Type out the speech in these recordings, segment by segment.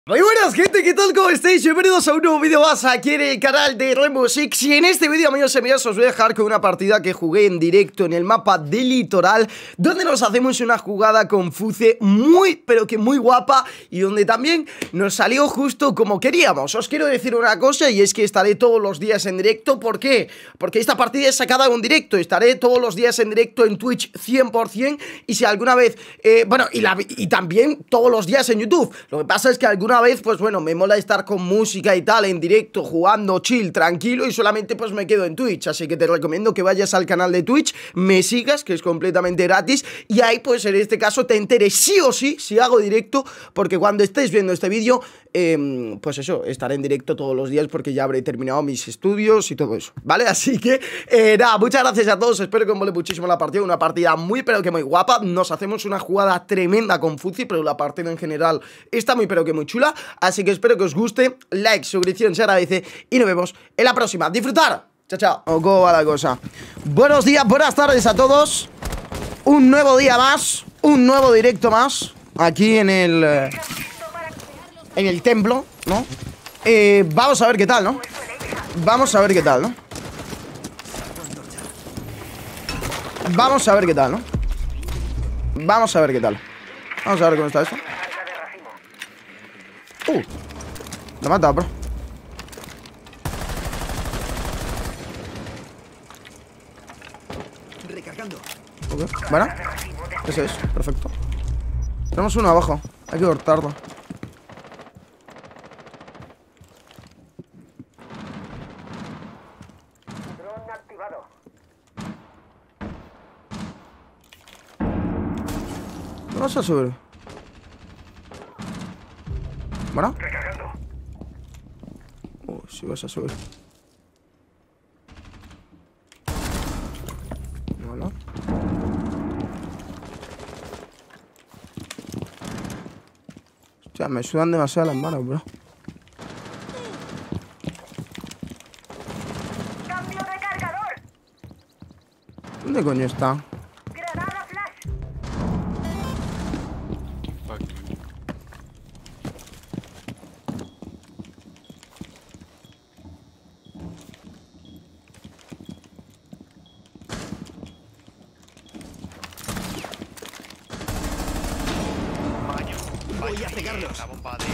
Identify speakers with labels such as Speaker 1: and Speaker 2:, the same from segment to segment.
Speaker 1: Muy buenas gente, ¿qué tal? ¿Cómo estáis? Bienvenidos a un nuevo vídeo más aquí en el canal de Rainbow Six. Y en este vídeo, amigos y amigas, os voy a dejar con una partida que jugué en directo en el mapa de Litoral, donde nos hacemos una jugada con Fuce muy, pero que muy guapa, y donde también nos salió justo como queríamos. Os quiero decir una cosa, y es que estaré todos los días en directo. ¿Por qué? Porque esta partida es sacada en directo. Estaré todos los días en directo en Twitch 100%, y si alguna vez, y también todos los días en YouTube. Lo que pasa es que alguna vez, pues bueno, me mola estar con música y tal, en directo, jugando, chill, tranquilo, y solamente pues me quedo en Twitch. Así que te recomiendo que vayas al canal de Twitch, me sigas, que es completamente gratis, y ahí pues en este caso te enteres sí o sí si hago directo, porque cuando estés viendo este vídeo, pues eso, estaré en directo todos los días, porque ya habré terminado mis estudios y todo eso, ¿vale? Así que, nada, muchas gracias a todos, espero que os mole muchísimo la partida, una partida muy pero que muy guapa. Nos hacemos una jugada tremenda con Fuzi, pero la partida en general está muy pero que muy chula. Así que espero que os guste, like, suscripción se agradece y nos vemos en la próxima. ¡Disfrutar! ¡Chao, chao! ¿Cómo va la cosa? Buenos días, buenas tardes a todos. Un nuevo día más, un nuevo directo más aquí en el templo, ¿no? Vamos a ver qué tal, ¿no? Vamos a ver qué tal, ¿no? Vamos a ver qué tal, ¿no? Vamos a ver qué tal. Vamos a ver cómo está esto. Lo he matado, bro.
Speaker 2: Recargando.
Speaker 1: Ok, bueno. Ese es, perfecto. Tenemos uno abajo. Hay que cortarlo.
Speaker 2: Dron activado.
Speaker 1: Vamos a subir. Bueno.
Speaker 2: Recargando.
Speaker 1: Si vas a subir. Bueno. Hostia, me sudan demasiado las manos, bro.
Speaker 2: Cambio de cargador.
Speaker 1: ¿Dónde coño está?
Speaker 2: Granada flash. Voy a pegarlos.
Speaker 3: La bomba de...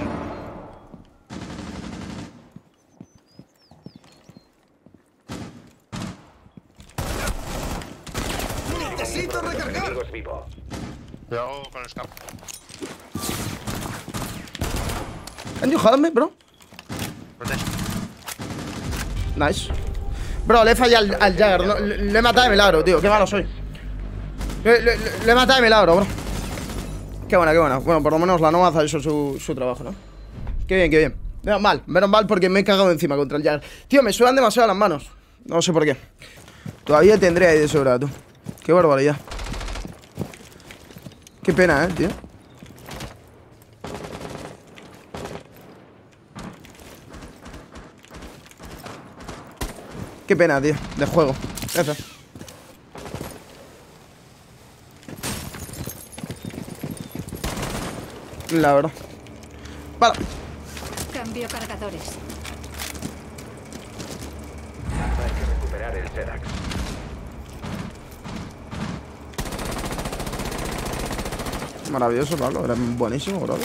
Speaker 2: Necesito recargar.
Speaker 3: Enemigos vivo. Cuidado con el scam.
Speaker 1: Can you help me, bro?
Speaker 3: Protege.
Speaker 1: Nice. Bro, le he fallado al Jagger, no, le he matado de milagro, tío. Qué malo soy. Le he matado de milagro, bro. Qué buena, qué buena. Bueno, por lo menos la Nomad ha hecho su trabajo, ¿no? Qué bien, qué bien. Menos mal porque me he cagado encima contra el Jagger. Tío, me sudan demasiado las manos. No sé por qué. Todavía tendré ahí de sobra, tú. Qué barbaridad. Qué pena, tío. Qué pena, tío, de juego. F. La verdad. Para.
Speaker 4: Cambio cargadores.
Speaker 3: Hay que recuperar el Zedax.
Speaker 1: Maravilloso, Pablo. Era buenísimo, bro.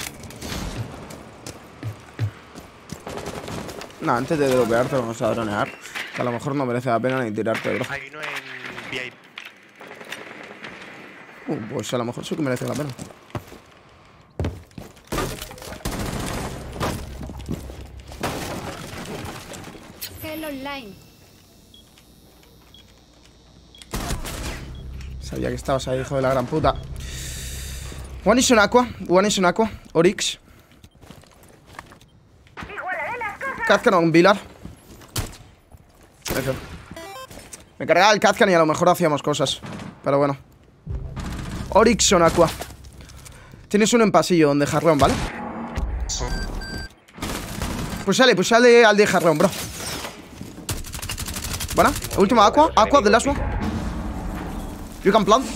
Speaker 1: No, antes de dropearte vamos a dronear. Que a lo mejor no merece la pena ni tirarte, bro.
Speaker 3: Hay uno en VIP.
Speaker 1: Pues a lo mejor sí que merece la pena.
Speaker 4: Gel online.
Speaker 1: Sabía que estabas ahí, hijo de la gran puta. One is on aqua. Oryx.
Speaker 2: Igualaré las cosas.
Speaker 1: Kazkan on Villar. F. Me cargaba el Kazkan y a lo mejor hacíamos cosas. Pero bueno. Oryx on aqua. Tienes uno en pasillo donde Jarleón, ¿vale? Pues sale al de Jarleón, bro. Buena. Última aqua. Aqua de last one. You can plant.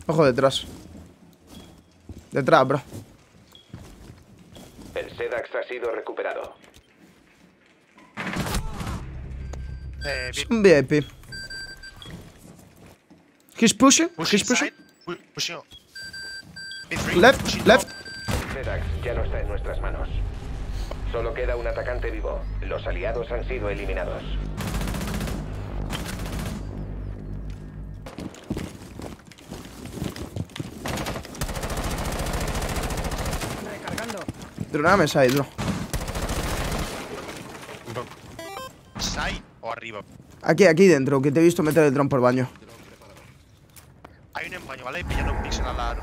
Speaker 1: Ojo detrás. Detrás, bro.
Speaker 5: El Sedax ha sido recuperado.
Speaker 1: Es un VIP. He's pushing. He's pushing.
Speaker 3: Pushing. Mid three,
Speaker 1: Left,
Speaker 3: pushing
Speaker 1: left.
Speaker 3: top.
Speaker 5: El Sedax ya no está en nuestras manos. Solo queda un atacante vivo. Los aliados han sido eliminados.
Speaker 1: Droname side, bro.
Speaker 3: Side o arriba.
Speaker 1: Aquí dentro, que te he visto meter el dron por baño.
Speaker 3: Hay un en baño, ¿vale? Pillando un pixel a la...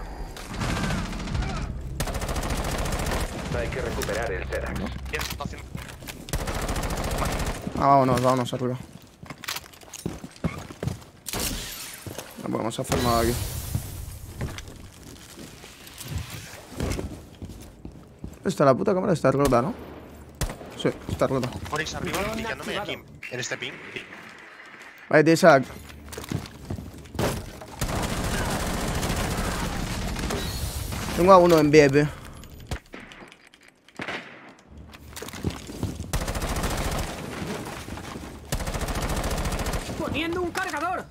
Speaker 5: Hay que recuperar el Sedax.
Speaker 3: Bien, está haciendo...
Speaker 1: Ah, vámonos arriba. No podemos hacer nada aquí. Esta la puta cámara está rota, ¿no? Sí, está rota.
Speaker 3: Onyx arriba, pillándome aquí. En este ping.
Speaker 1: Vale, tío, Isaac. Tengo a uno en VIP.
Speaker 2: ¡Poniendo un cargador!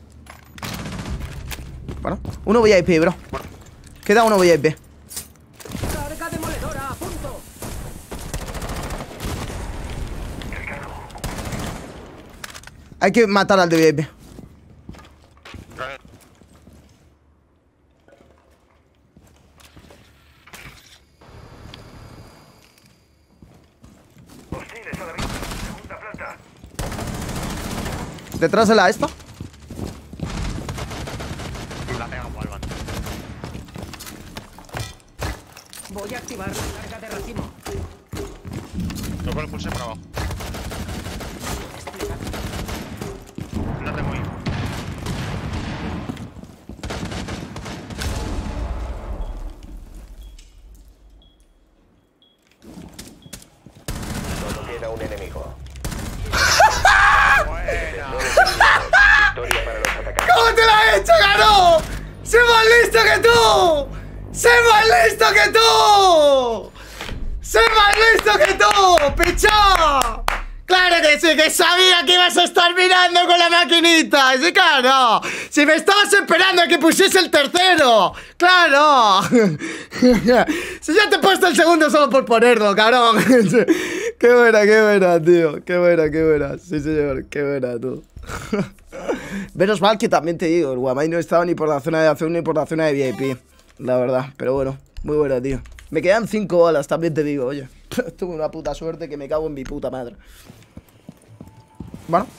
Speaker 1: Bueno, uno VIP, bro. Queda uno VIP.
Speaker 2: ¡Carga demoledora a punto!
Speaker 1: Hay que matar al de VIP.
Speaker 5: Hostiles a la vista. Segunda planta.
Speaker 1: Detrás de la esta.
Speaker 3: La pega Walvan.
Speaker 2: Voy a activar la carga de racimo.
Speaker 3: Lo cual pulse por abajo. No tengo I.
Speaker 5: Solo queda un enemigo.
Speaker 3: Buena.
Speaker 5: Victoria para los atacantes.
Speaker 1: ¿Cómo te la he hecho, ganó? ¡Sé más listo que tú! ¡Sé más listo que tú! ¡Sé más listo que tú, pichón! ¡Claro que sí! ¡Que sabía que ibas a estar mirando con la maquinita! ¡Sí, claro! ¡Si me estabas esperando a que pusiese el tercero! ¡Claro! ¡Si ya te he puesto el segundo solo por ponerlo, cabrón! ¡Qué buena, tío! ¡Qué buena! Sí, señor, qué buena, tú. Menos mal que también te digo, el Guamay no estaba ni por la zona de azul ni por la zona de VIP. La verdad, pero bueno, muy buena, tío. Me quedan 5 balas, también te digo, oye. Tuve una puta suerte que me cago en mi puta madre. Bueno.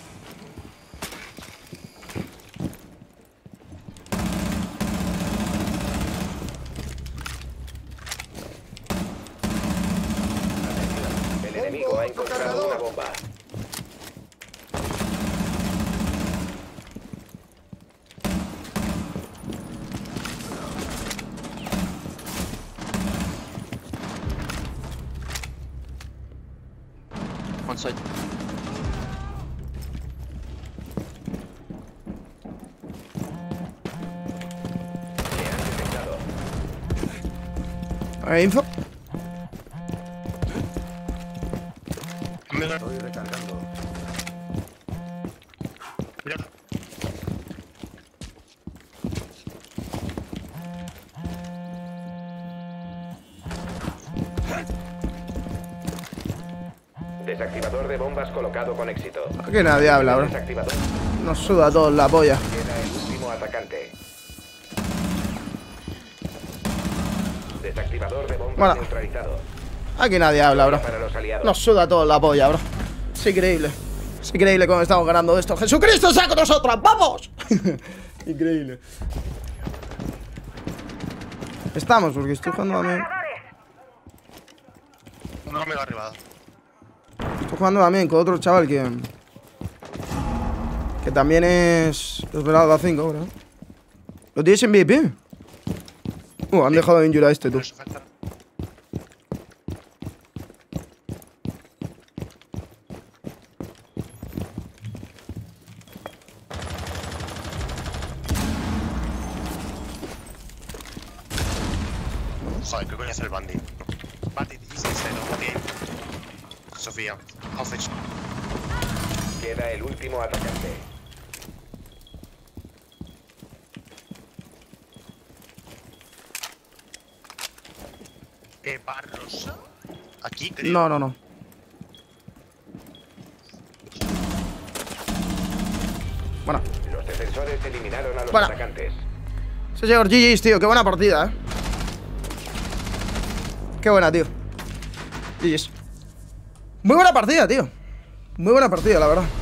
Speaker 5: El enemigo ha encontrado una bomba.
Speaker 6: One side.
Speaker 5: Se han detectado.
Speaker 1: Info.
Speaker 5: Estoy recargando.
Speaker 3: Mira.
Speaker 5: Desactivador de bombas colocado con éxito.
Speaker 1: Aquí nadie habla, bro.
Speaker 5: Desactivador.
Speaker 1: Nos suda a todos la polla.
Speaker 5: Queda el último atacante. Desactivador de bombas
Speaker 1: Bueno.
Speaker 5: neutralizado.
Speaker 1: Aquí nadie habla, bro.
Speaker 5: Para los aliados.
Speaker 1: Nos suda a todos la polla, bro. Es increíble. Es increíble cómo estamos ganando esto. ¡Jesucristo está con nosotros! ¡Vamos! Increíble. Estamos, porque estoy jugando a mí.
Speaker 3: Uno me va arriba.
Speaker 1: Estoy jugando también con otro chaval que también es Esmeralda 5, bro. ¿Lo tienes en VIP? Han dejado de injurar a este, tú.
Speaker 3: Eso falta. Joder, ¿qué coño es el Bandit? Bandit is instead of game. Sofía, Hoffice.
Speaker 5: Queda el último atacante.
Speaker 3: Barrosa. Aquí, creo.
Speaker 1: No, no, no. Bueno.
Speaker 5: Los defensores eliminaron a los
Speaker 1: Bueno.
Speaker 5: atacantes.
Speaker 1: Sí, señor, GG's, tío. Qué buena partida, Qué buena, tío. GG's. Muy buena partida, tío. Muy buena partida, la verdad.